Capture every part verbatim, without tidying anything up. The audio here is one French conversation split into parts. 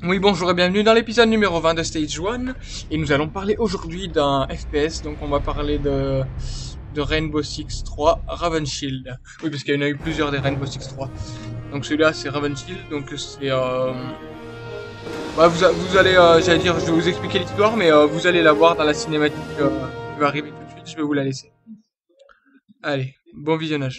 Oui, bonjour et bienvenue dans l'épisode numéro vingt de Stage un. Et nous allons parler aujourd'hui d'un F P S. Donc on va parler de, de Rainbow Six trois Ravenshield. Oui, parce qu'il y en a eu plusieurs des Rainbow Six trois. Donc celui-là c'est Ravenshield. Donc c'est... Euh... Ouais, vous, vous allez... Euh, J'allais dire, je vais vous expliquer l'histoire, mais euh, vous allez la voir dans la cinématique euh, qui va arriver tout de suite. Je vais vous la laisser. Allez, bon visionnage.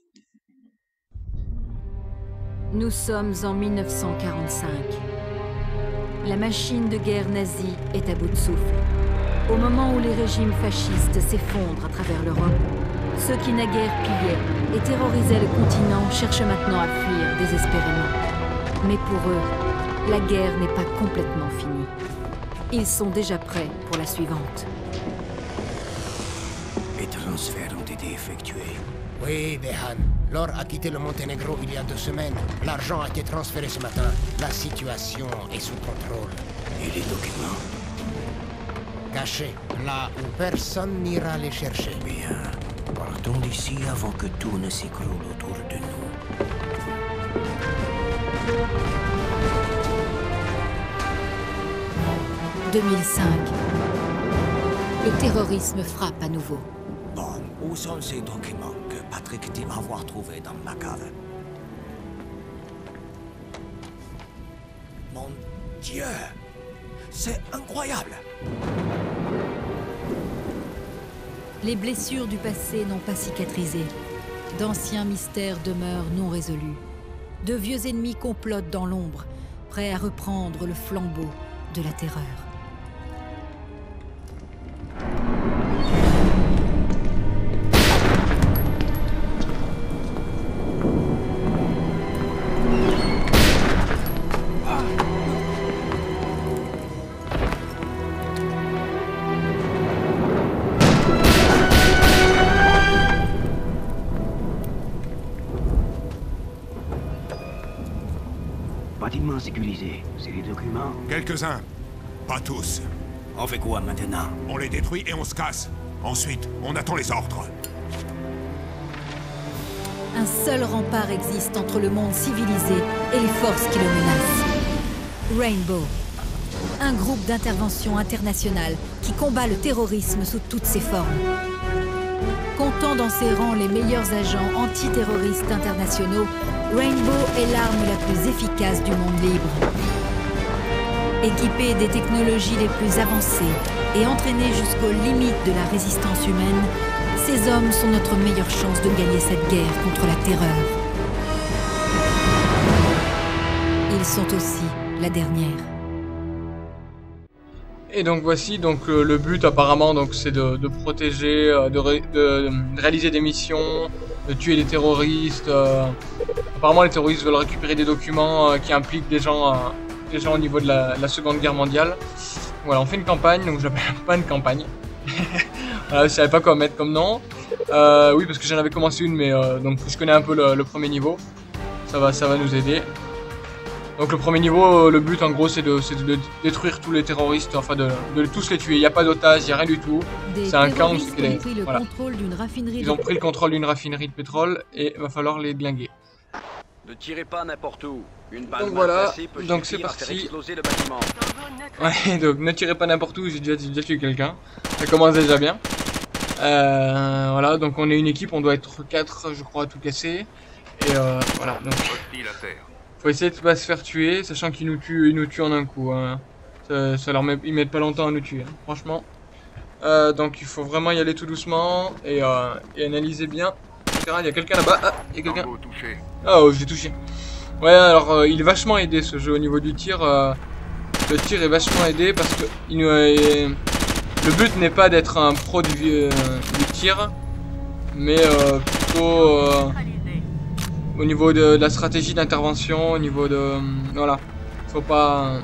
Nous sommes en mille neuf cent quarante-cinq. La machine de guerre nazie est à bout de souffle. Au moment où les régimes fascistes s'effondrent à travers l'Europe, ceux qui naguère pillaient et terrorisaient le continent cherchent maintenant à fuir désespérément. Mais pour eux, la guerre n'est pas complètement finie. Ils sont déjà prêts pour la suivante. Les transferts ont été effectués. Oui, Behan. L'or a quitté le Monténégro il y a deux semaines. L'argent a été transféré ce matin. La situation est sous contrôle. Et les documents? Cachés, là où personne n'ira les chercher. Bien. Partons d'ici avant que tout ne s'écroule autour de nous. deux mille cinq. Le terrorisme frappe à nouveau. Bon, où sont ces documents que Patrick dit avoir trouvés dans ma cave? Mon Dieu! C'est incroyable! Les blessures du passé n'ont pas cicatrisé. D'anciens mystères demeurent non résolus. De vieux ennemis complotent dans l'ombre, prêts à reprendre le flambeau de la terreur. Bâtiment sécurisé, c'est les documents? Quelques-uns. Pas tous. On fait quoi maintenant? On les détruit et on se casse. Ensuite, on attend les ordres. Un seul rempart existe entre le monde civilisé et les forces qui le menacent. Rainbow. Un groupe d'intervention internationale qui combat le terrorisme sous toutes ses formes. Comptant dans ses rangs les meilleurs agents antiterroristes internationaux, Rainbow est l'arme la plus efficace du monde libre. Équipé des technologies les plus avancées et entraîné jusqu'aux limites de la résistance humaine, ces hommes sont notre meilleure chance de gagner cette guerre contre la terreur. Ils sont aussi la dernière. Et donc voici, donc euh, le but apparemment donc c'est de, de protéger, euh, de, ré, de, de réaliser des missions, de tuer les terroristes. Euh, apparemment les terroristes veulent récupérer des documents euh, qui impliquent des gens, euh, des gens au niveau de la, de la Seconde Guerre mondiale. Voilà, on fait une campagne, donc je l'appelle pas une campagne. Voilà, je savais pas quoi mettre comme nom. Euh, oui, parce que j'en avais commencé une, mais euh, donc je connais un peu le, le premier niveau. Ça va, ça va nous aider. Donc le premier niveau, le but en gros c'est de, de détruire tous les terroristes, enfin de, de tous les tuer. Il n'y a pas d'otages, il n'y a rien du tout. C'est un camp où c'est Ils ont pris le voilà. contrôle d'une raffinerie Ils de... ont pris le contrôle d'une raffinerie de pétrole et il va falloir les glinguer. Ne tirez pas n'importe où. Une balle Donc mal voilà, placée peut donc c'est suffire à faire parti. exploser le bâtiment. Ouais, donc ne tirez pas n'importe où, j'ai déjà, déjà tué quelqu'un. Ça commence déjà bien. Euh, voilà, donc on est une équipe, on doit être quatre je crois à tout casser. Et euh, voilà, donc... Faut essayer de pas se faire tuer, sachant qu'ils nous tuent, ils nous tuent en un coup. Hein. Ça, ça leur met, ils mettent pas longtemps à nous tuer, hein, franchement. Euh, donc il faut vraiment y aller tout doucement et, euh, et analyser bien. Il y a quelqu'un là-bas. Ah, il y a quelqu'un. Oh, j'ai touché. Ouais, alors euh, il est vachement aidé ce jeu au niveau du tir. Euh, le tir est vachement aidé parce que il nous, euh, le but n'est pas d'être un pro du, euh, du tir, mais euh, plutôt. Euh, Au niveau de, de la stratégie d'intervention, au niveau de... Euh, voilà. Faut pas...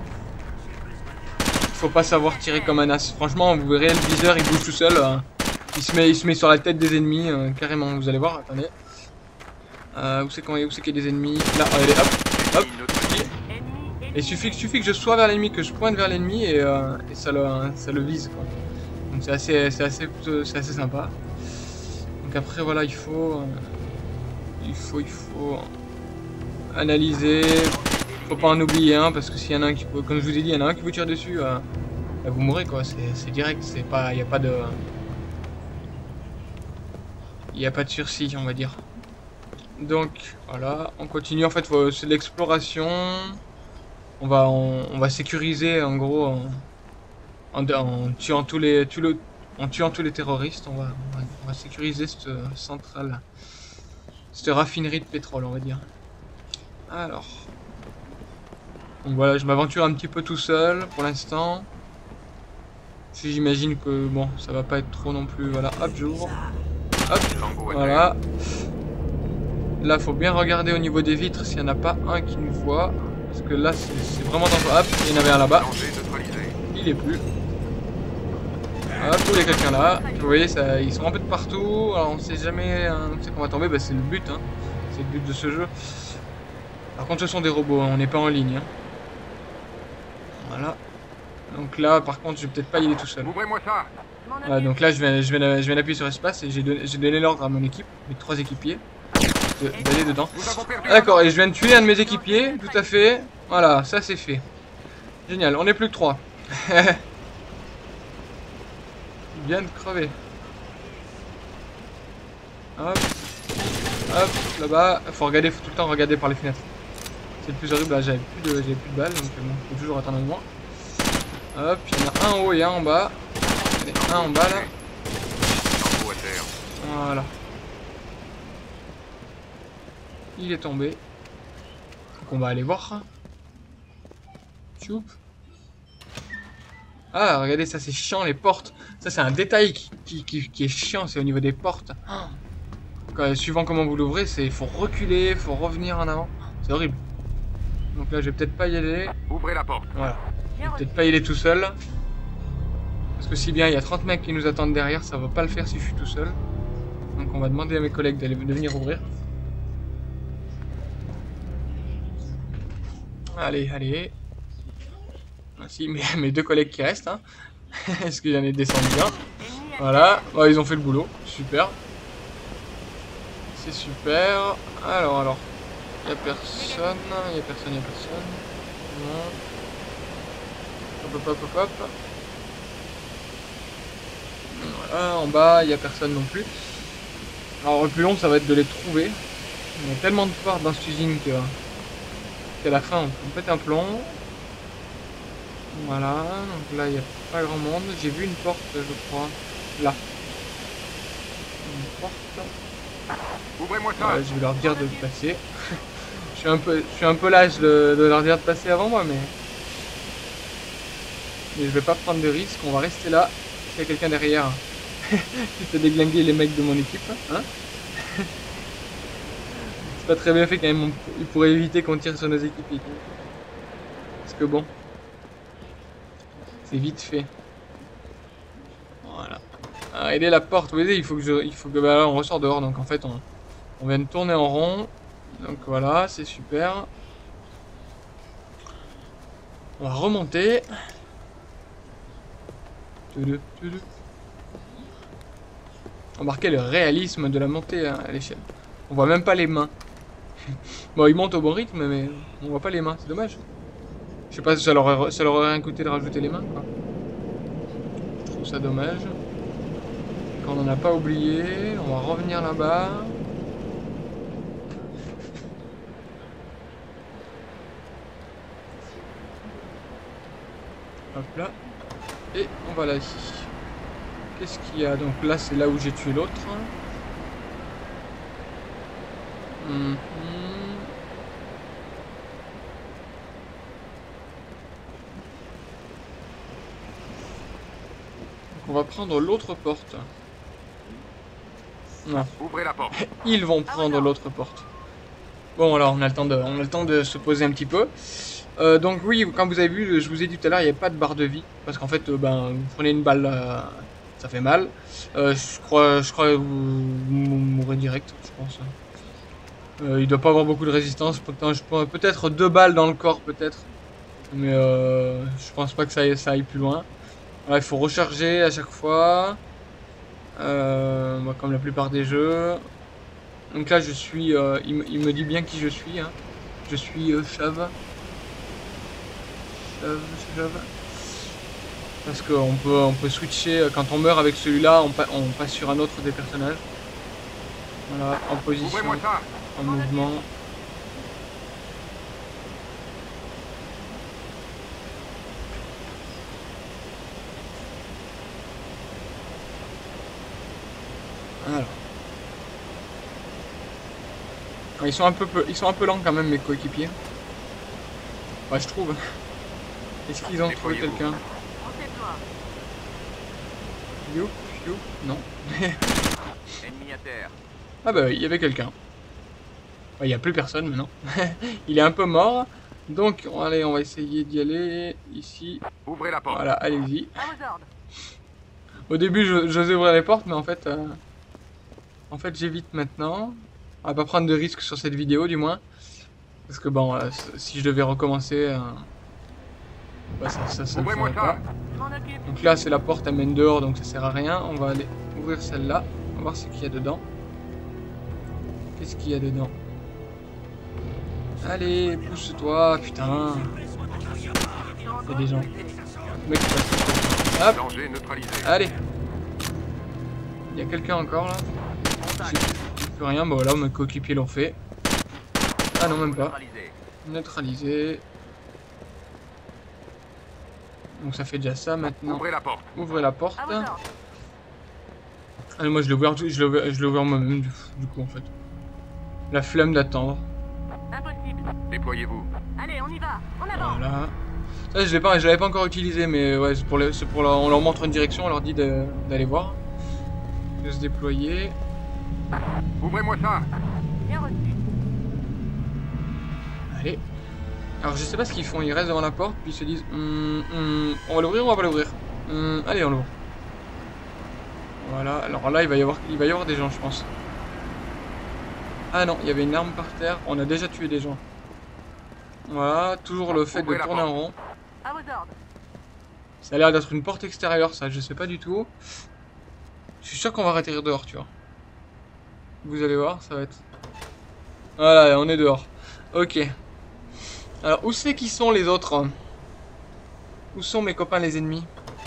Faut pas savoir tirer comme un as. Franchement, vous verrez, le viseur, il bouge tout seul. Euh, il, se met, il se met sur la tête des ennemis, euh, carrément. Vous allez voir, attendez. Euh, où c'est qu'il y a des ennemis? Là, allez, hop, hop. Et il suffit, suffit que je sois vers l'ennemi, que je pointe vers l'ennemi et, euh, et ça, le, ça le vise, quoi. Donc c'est assez, c'est assez, c'est assez sympa. Donc après, voilà, il faut... Euh, Il faut, il faut analyser, Faut pas en oublier un, parce que s'il y en a un qui peut, comme je vous ai dit, il y en a un qui vous tire dessus, euh, bah vous mourrez quoi, c'est direct, c'est pas, il y a pas de... Il n'y a pas de sursis, on va dire. Donc, voilà, on continue, en fait, c'est l'exploration. On va, on, on va sécuriser, en gros, en, en, en tuant tous les, tous le, en tuant tous les terroristes, on va, on va, on va sécuriser cette centrale, cette raffinerie de pétrole, on va dire. Alors... Donc voilà, je m'aventure un petit peu tout seul pour l'instant. Si j'imagine que bon, ça va pas être trop non plus. Voilà, hop, j'ouvre. Hop, voilà. Là, faut bien regarder au niveau des vitres s'il n'y en a pas un qui nous voit. Parce que là, c'est vraiment dangereux. Hop, il y en avait un là-bas. Il est plus. Hop, il y a quelqu'un là. Vous voyez, ça, ils sont un peu de partout. Alors, on sait jamais hein, on sait qu'on va tomber. Bah, c'est le but. Hein. C'est le but de ce jeu. Par contre, ce sont des robots. Hein. On n'est pas en ligne. Hein. Voilà. Donc là, par contre, je vais peut-être pas y aller tout seul. Ouvrez-moi ça. Voilà, donc là, je vais, je vais, je vais appuyer sur espace et j'ai donné, donné l'ordre à mon équipe, mes trois équipiers, d'aller de, dedans. Ah, d'accord, et je viens de tuer un de mes équipiers, tout à fait. Voilà, ça c'est fait. Génial, on est plus que trois. Il vient de crever. Hop, hop, là-bas. Faut regarder, faut tout le temps regarder par les fenêtres. C'est le plus horrible, là j'avais plus, plus de balles, donc bon, faut toujours attendre un moment. Hop, il y en a un en haut et un en bas. Il y en a un en bas là. Voilà. Il est tombé. Donc on va aller voir. Tchoup. Ah, regardez, ça c'est chiant les portes. Ça c'est un détail qui, qui, qui, qui est chiant, c'est au niveau des portes. Quand, suivant comment vous l'ouvrez, c'est faut reculer, faut revenir en avant. C'est horrible. Donc là, je vais peut-être pas y aller. Ouvrez la porte. Voilà. Je vais peut-être pas y aller tout seul. Parce que si bien il y a trente mecs qui nous attendent derrière, ça va pas le faire si je suis tout seul. Donc on va demander à mes collègues d'aller de venir ouvrir. Allez, allez. Voici mes, mes deux collègues qui restent. Hein. Est-ce que j'en ai descendu bien? Voilà. Ouais, ils ont fait le boulot. Super. C'est super. Alors, alors. Il n'y a personne. Il n'y a personne, il n'y a personne. Non. Hop, hop, hop, hop. Voilà, en bas, il n'y a personne non plus. Alors, le plus long, ça va être de les trouver. Il y a tellement de portes dans cette usine que qu'à la fin, on peut mettre un plomb. Voilà, donc là, il n'y a pas grand monde. J'ai vu une porte, je crois. Là. Une porte. Ouvrez-moi ça. Ouais, je vais leur dire de passer. je suis un peu, je suis un peu lâche de, de leur dire de passer avant moi, mais... Mais je vais pas prendre de risque, on va rester là. S'il y a quelqu'un derrière qui peut déglinguer les mecs de mon équipe, hein. C'est pas très bien fait quand même, il pourrait éviter qu'on tire sur nos équipiers. Parce que bon, c'est vite fait. Voilà. Ah, elle est la porte, vous voyez, il faut que je, il faut que bah, là, on ressort dehors, donc en fait on, on vient de tourner en rond. Donc voilà, c'est super. On va remonter. Remarquez le réalisme de la montée à l'échelle. On voit même pas les mains. Bon, ils montent au bon rythme, mais on voit pas les mains, c'est dommage. Je sais pas si ça leur aurait, ça leur aurait rien coûté de rajouter les mains, quoi. Je trouve ça dommage. Quand on n'en a pas oublié, on va revenir là-bas. Hop là. Et on va là ici. Qu'est-ce qu'il y a? Donc là, c'est là où j'ai tué l'autre. Mmh. Donc on va prendre l'autre porte. Non. Ouvrez la porte. Ils vont prendre l'autre porte. Bon, alors on a le temps de, on a le temps de se poser un petit peu. Euh, donc oui, comme vous avez vu, je vous ai dit tout à l'heure, il n'y avait pas de barre de vie. Parce qu'en fait, euh, ben, vous prenez une balle, euh, ça fait mal. Euh, je crois, je crois que vous, vous mourrez direct, je pense. Euh, il doit pas avoir beaucoup de résistance. Peut-être deux balles dans le corps, peut-être. Mais euh, je pense pas que ça aille, ça aille plus loin. Alors, il faut recharger à chaque fois. Euh, moi, comme la plupart des jeux. Donc là, je suis... Euh, il, il me dit bien qui je suis. Hein. Je suis euh, Chave. Shove, shove. Parce qu'on peut, on peut switcher, quand on meurt avec celui-là, on, pa on passe sur un autre des personnages. Voilà, en position, Ouvrez-moi ça. en mouvement. Alors. Ils sont un peu, ils sont un peu lents quand même mes coéquipiers. Ouais, je trouve. Est-ce qu'ils ont trouvé quelqu'un? You, you, non. Ennemi à terre. Ah bah il y avait quelqu'un. Il n'y a plus personne maintenant. Il est un peu mort. Donc allez, on va essayer d'y aller ici. Ouvrez la porte. Voilà, allez-y. Au début, j'osais ouvrir les portes, mais en fait, euh, en fait, j'évite maintenant. On va pas prendre de risques sur cette vidéo, du moins, parce que bon, euh, si je devais recommencer, euh, bah, ça, ça, ça ne ferait pas. Donc là, c'est la porte, elle mène dehors, donc ça sert à rien. On va aller ouvrir celle-là. On va voir ce qu'il y a dedans. Qu'est-ce qu'il y a dedans? Allez, pousse-toi, putain. Il y a des gens. Le mec, il passe. Hop. Danger neutralisé. Allez. Il y a quelqu'un encore là. J'ai plus rien. Bon, là, mes coéquipiers l'ont fait. Ah non, même pas. Neutralisé. Donc ça fait déjà ça maintenant. Ouvrez la porte. Ouvrez la porte. Allez, moi je l'ai ouvert, je l'ai ouvert, je l'ai ouvert moi-même du, du coup en fait. La flemme d'attendre. Impossible. Déployez-vous. Allez, on y va. En avant. Voilà. Ça, je l'ai pas, je l'avais pas encore utilisé, mais ouais, c'est pour, les, c'est pour leur, on leur montre une direction, on leur dit d'aller voir, de se déployer. Ouvrez-moi ça. Bien reçu. Allez. Alors je sais pas ce qu'ils font, ils restent devant la porte, puis ils se disent hm, hm, on va l'ouvrir ou on va pas l'ouvrir. Hm, allez, on l'ouvre. Voilà, alors là il va y avoir, il va y avoir des gens, je pense. Ah non, il y avait une arme par terre, on a déjà tué des gens. Voilà, toujours le fait de tourner en rond. À vos ordres. Ça a l'air d'être une porte extérieure, ça, je sais pas du tout. Je suis sûr qu'on va atterrir dehors, tu vois. Vous allez voir, ça va être... Voilà, on est dehors. Ok. Alors, où c'est qu'ils sont les autres? Où sont mes copains les ennemis?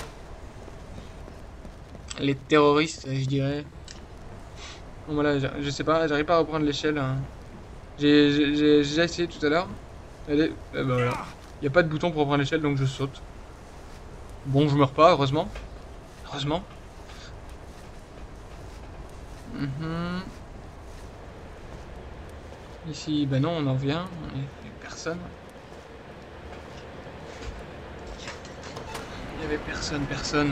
Les terroristes, je dirais. Bon, voilà, je, je sais pas, j'arrive pas à reprendre l'échelle. Hein. J'ai déjà essayé tout à l'heure. Allez, eh ben voilà. Il n'y a pas de bouton pour reprendre l'échelle, donc je saute. Bon, je meurs pas, heureusement. Heureusement. Mm-hmm. Ici, ben non, on en vient. Il n'y a personne. Il n'y avait personne, personne.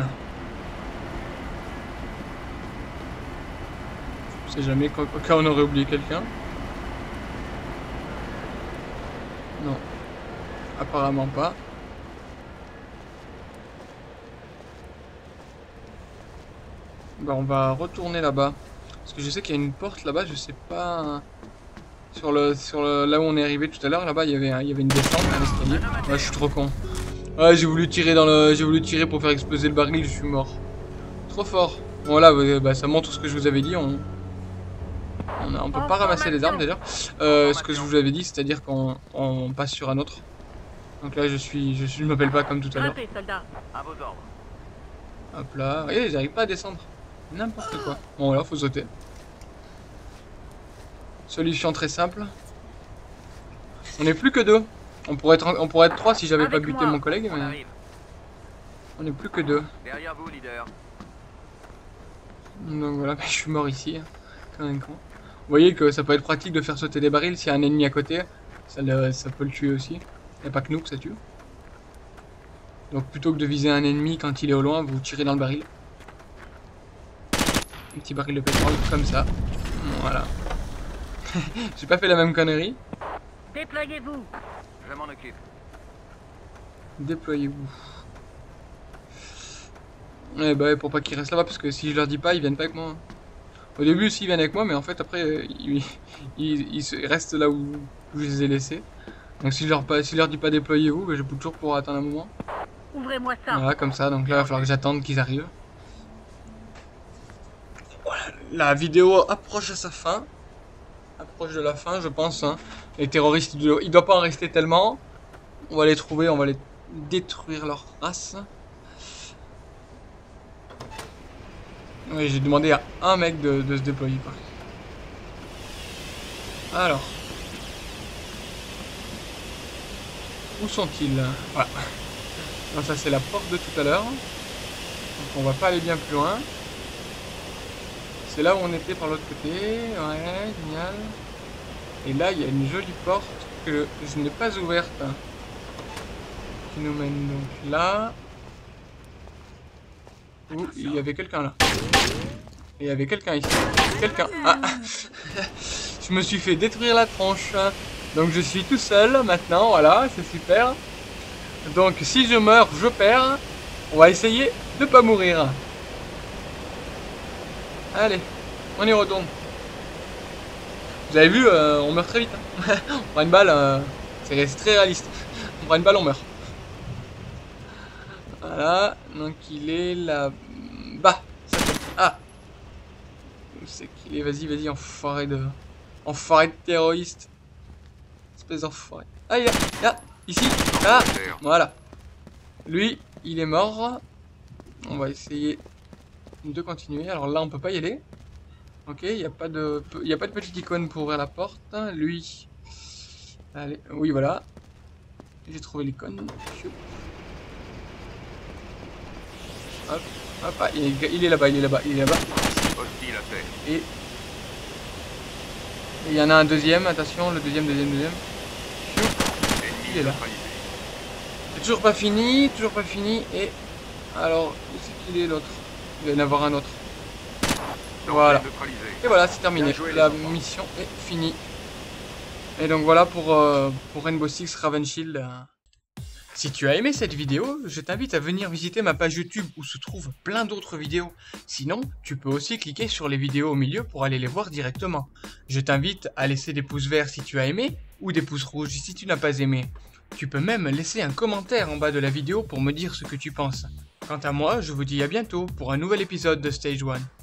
Je sais jamais, au cas où on aurait oublié quelqu'un. Non. Apparemment pas. Bah on va retourner là-bas. Parce que je sais qu'il y a une porte là-bas, je sais pas... Sur le, sur le, là où on est arrivé tout à l'heure, là-bas il y avait un, il y avait une descente, un escalier. Ouais, je suis trop con. Ouais, j'ai voulu tirer dans le, j'ai voulu tirer pour faire exploser le baril, je suis mort. Trop fort. Voilà, bah, ça montre ce que je vous avais dit. On, on, a, on peut pas ramasser les armes d'ailleurs. Euh, ce que je vous avais dit, c'est-à-dire qu'on on passe sur un autre. Donc là, je suis, je suis, je m'appelle pas comme tout à l'heure. Grimpez, soldats. À vos ordres. Hop là. Regardez, j'arrive pas à descendre. N'importe quoi. Bon, voilà, faut sauter. Solution très simple. On n'est plus que deux. On pourrait être, on pourrait être trois si j'avais pas buté moi. mon collègue, On mais arrive. on n'est plus que deux. Derrière vous, leader. Donc voilà, je suis mort ici. Comme un con. Vous voyez que ça peut être pratique de faire sauter des barils s'il y a un ennemi à côté. Ça, le, ça peut le tuer aussi. Il n'y a pas que nous que ça tue. Donc plutôt que de viser un ennemi quand il est au loin, vous tirez dans le baril. Un petit baril de pétrole, comme ça. Voilà. J'ai pas fait la même connerie. Déployez-vous. Je m'en occupe. Déployez-vous. Ouais, bah pour pas qu'ils restent là-bas, parce que si je leur dis pas, ils viennent pas avec moi. Au début, s'ils viennent avec moi, mais en fait, après, euh, ils, ils, ils restent là où, où je les ai laissés. Donc si je leur, pas, si je leur dis pas déployez-vous, bah, je peux toujours pour attendre un moment. Ouvrez-moi ça. Voilà, comme ça. Donc là, il va falloir que j'attende qu'ils arrivent. Voilà, la vidéo approche à sa fin. Approche de la fin, je pense. Hein. Les terroristes, il doit pas en rester tellement. On va les trouver, on va les détruire leur race. Oui, j'ai demandé à un mec de, de se déployer, quoi. Alors. Où sont-ils? Voilà. Donc ça, c'est la porte de tout à l'heure. Donc on va pas aller bien plus loin. C'est là où on était par l'autre côté. Ouais, génial. Et là, il y a une jolie porte que je n'ai pas ouverte. Qui nous mène donc là. Où il y avait quelqu'un là. Et il y avait quelqu'un ici. Quelqu'un. Ah. Je me suis fait détruire la tronche. Donc je suis tout seul maintenant. Voilà, c'est super. Donc si je meurs, je perds. On va essayer de pas mourir. Allez, on y retourne. Vous avez vu, euh, on meurt très vite. Hein. On prend une balle, euh, c'est très réaliste. On prend une balle, on meurt. Voilà, donc il est là-bas. Ah, où c'est qu'il est? Vas-y, vas-y, enfoiré de... Enfoiré de terroriste. Espèce d'enfoiré. Ah, il est là, là, ici, là. Voilà. Lui, il est mort. On va essayer de continuer. Alors là, on peut pas y aller. Ok, il n'y a pas de, il y a pas de petite icône pour ouvrir la porte. Lui, allez, oui, voilà. J'ai trouvé l'icône. Hop, hop, ah, il est, il est là-bas, il est là-bas, il est là-bas. Et il y en a un deuxième. Attention, le deuxième, deuxième, deuxième. Il est là. C'est toujours pas fini, toujours pas fini. Et alors, où c'est qu'il est l'autre? Il va y en avoir un autre. Voilà. Et voilà, c'est terminé. La mission est finie. Et donc voilà pour, euh, pour Rainbow Six Ravenshield. Si tu as aimé cette vidéo, je t'invite à venir visiter ma page YouTube où se trouvent plein d'autres vidéos. Sinon, tu peux aussi cliquer sur les vidéos au milieu pour aller les voir directement. Je t'invite à laisser des pouces verts si tu as aimé ou des pouces rouges si tu n'as pas aimé. Tu peux même laisser un commentaire en bas de la vidéo pour me dire ce que tu penses. Quant à moi, je vous dis à bientôt pour un nouvel épisode de Stage one.